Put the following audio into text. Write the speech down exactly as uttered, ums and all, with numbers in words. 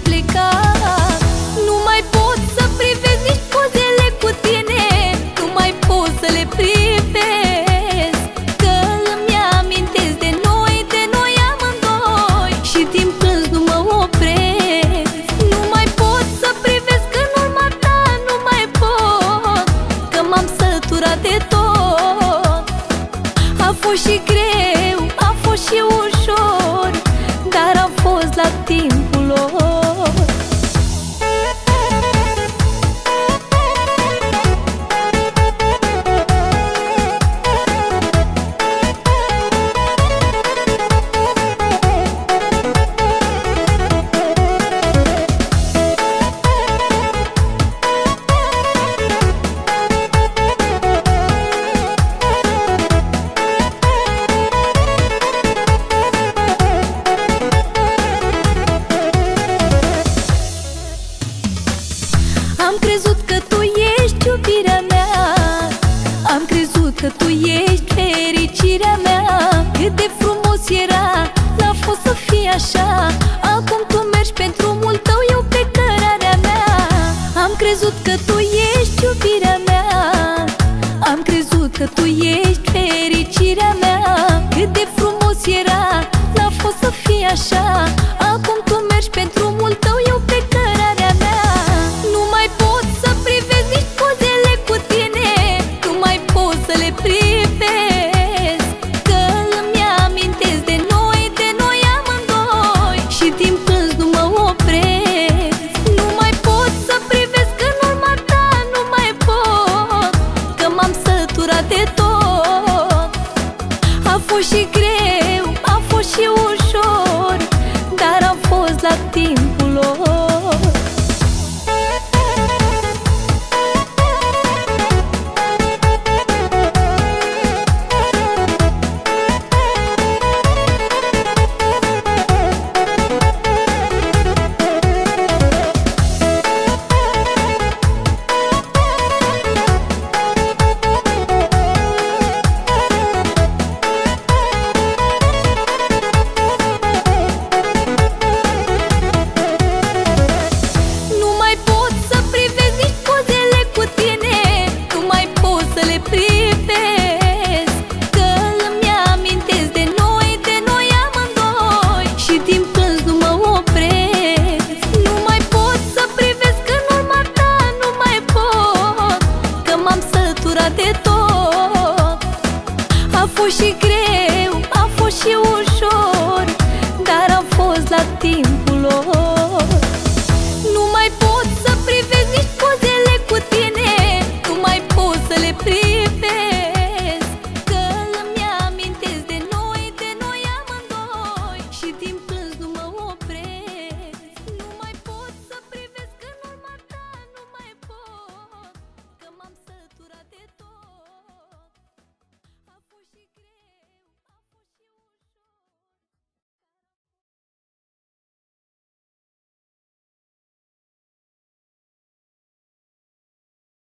plecat. Nu mai pot să privesc nici pozele cu tine, nu mai pot să le privesc, că îmi amintesc de noi, de noi amândoi, și din plâns nu mă opresc. Nu mai pot să privesc în urma ta, nu mai pot, că m-am săturat de tot. A fost și greu, a fost și ușor, dar am fost la timpul lor. Am crezut că tu ești iubirea mea, am crezut că tu ești fericirea mea. Cât de frumos era, n-a fost să fie așa. Acum tu mergi pe drumul tău, eu pe cărarea mea. Am crezut că tu ești iubirea mea, am crezut că tu ești fericirea mea. Cât de frumos era, n-a fost să fie așa. Acum tu mergi pe drumul tău,